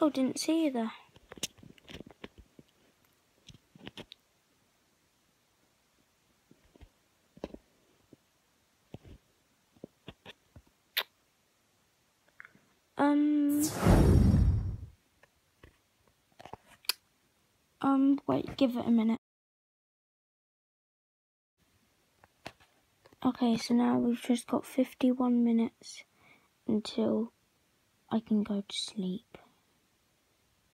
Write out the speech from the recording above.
Oh, didn't see you there. Wait, give it a minute. Okay, so now we've just got 51 minutes until I can go to sleep.